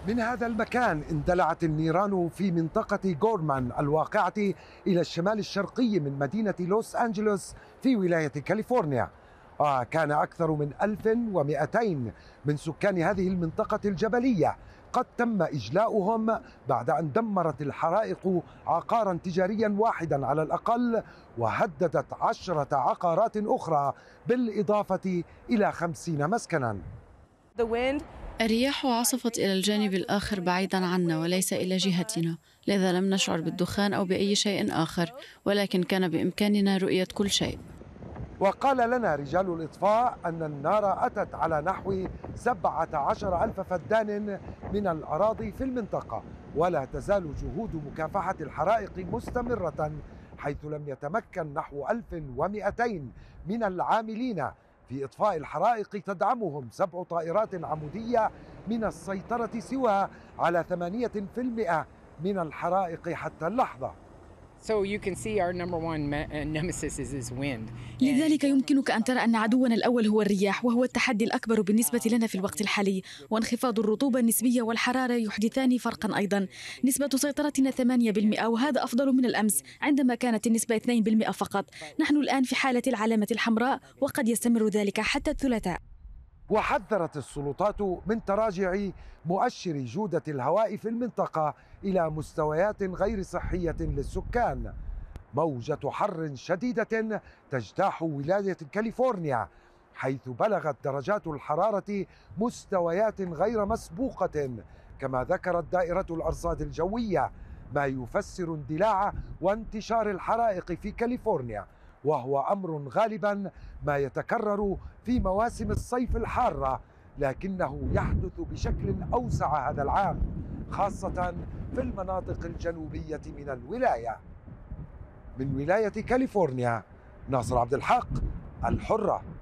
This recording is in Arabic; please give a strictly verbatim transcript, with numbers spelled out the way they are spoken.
من هذا المكان اندلعت النيران في منطقة غورمان الواقعة إلى الشمال الشرقي من مدينة لوس أنجلوس في ولاية كاليفورنيا. وكان أكثر من ألف ومئتين من سكان هذه المنطقة الجبلية قد تم إجلاؤهم بعد أن دمرت الحرائق عقارا تجاريا واحدا على الأقل، وهددت عشرة عقارات أخرى بالإضافة إلى خمسين مسكنا. الرياح عصفت إلى الجانب الآخر بعيدا عنا وليس إلى جهتنا، لذا لم نشعر بالدخان أو بأي شيء آخر، ولكن كان بإمكاننا رؤية كل شيء. وقال لنا رجال الإطفاء أن النار أتت على نحو سبعة عشر ألف فدان من الأراضي في المنطقة، ولا تزال جهود مكافحة الحرائق مستمرة، حيث لم يتمكن نحو ألف ومئتين من العاملين في إطفاء الحرائق تدعمهم سبع طائرات عمودية من السيطرة سوى على ثمانية بالمئة من الحرائق حتى اللحظة. لذلك يمكنك أن ترى أن عدونا الأول هو الرياح، وهو التحدي الأكبر بالنسبة لنا في الوقت الحالي، وانخفاض الرطوبة النسبية والحرارة يحدثان فرقا أيضا. نسبة سيطرتنا ثمانية بالمئة، وهذا أفضل من الأمس عندما كانت النسبة اثنين بالمئة فقط. نحن الآن في حالة العلامة الحمراء، وقد يستمر ذلك حتى الثلاثاء. وحذرت السلطات من تراجع مؤشر جودة الهواء في المنطقة إلى مستويات غير صحية للسكان. موجة حر شديدة تجتاح ولاية كاليفورنيا، حيث بلغت درجات الحرارة مستويات غير مسبوقة، كما ذكرت دائرة الأرصاد الجوية، ما يفسر اندلاع وانتشار الحرائق في كاليفورنيا، وهو أمر غالبا ما يتكرر في مواسم الصيف الحارة، لكنه يحدث بشكل أوسع هذا العام، خاصة في المناطق الجنوبية من الولاية. من ولاية كاليفورنيا، ناصر عبد الحق، الحرة.